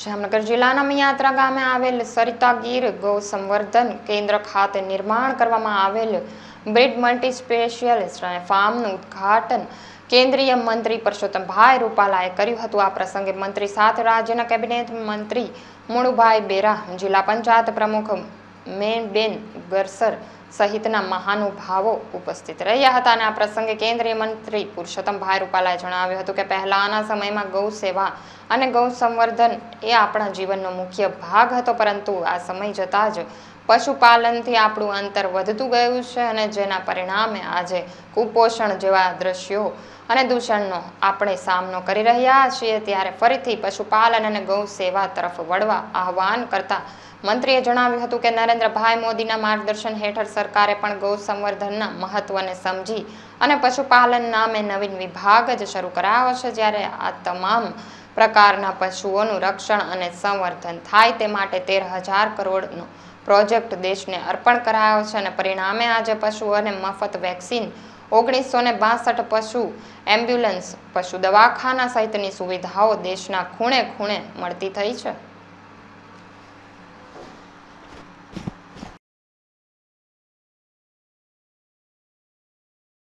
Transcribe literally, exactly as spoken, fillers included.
જામનગર જિલ્લાના મિયાત્રા ગામે આવેલ સરિતા ગીર ગૌ સંવર્ધન કેન્દ્ર ખાતે નિર્માણ કરવામાં આવેલ બ્રીડ મલ્ટી સ્પેશિયાલિસ્ટ ફાર્મનું ઉદ્ઘાટન કેન્દ્રીય મંત્રી પરસોત્તમભાઈ રૂપાલાએ કર્યું હતું। આ પ્રસંગે મંત્રી સાથે રાજ્યના કેબિનેટ મંત્રી મુળુભાઈ બેરા, જિલ્લા પંચાયત પ્રમુખ મેનબેન ગરસર સહિતના મહાનુભાવો ઉપસ્થિત રહ્યા હતા। અને આ પ્રસંગે કેન્દ્રીય મંત્રી પરસોત્તમભાઈ રૂપાલાએ જણાવ્યું હતું કે પહેલાના સમયમાં ગૌ સેવા અને ગૌ સંવર્ધન એ આપણા જીવનનો મુખ્ય ભાગ હતો, પરંતુ આ સમય જતાં જ પશુપાલનથી આપણું અંતર વધતું ગયું છે અને જેના પરિણામે આજે કુપોષણ જેવા દ્રશ્યો અને દૂષણનો આપણે સામનો કરી રહ્યા છીએ। ત્યારે ફરીથી પશુપાલન અને ગૌ સેવા તરફ વળવા આહવાન કરતા મંત્રીએ જણાવ્યું હતું કે નરેન્દ્રભાઈ મોદીના માર્ગદર્શન હેઠળ સરકારે પણ ગૌ સંવર્ધનના મહત્વને સમજી અને પશુપાલન નામે નવીન વિભાગ જ શરૂ કરાયો છે, જ્યારે આ તમામ પ્રકારના પશુઓનું રક્ષણ અને સંવર્ધન થાય તે માટે તેર હજાર કરોડનો પ્રોજેક્ટ દેશને અર્પણ કરાયો છે અને પરિણામે આજે પશુઓને મફત વેક્સિન, ઓગણીસો ને બાસઠ પશુ એમ્બ્યુલન્સ, પશુ દવાખાના સહિતની સુવિધાઓ દેશના ખૂણે ખૂણે મળતી થઈ છે।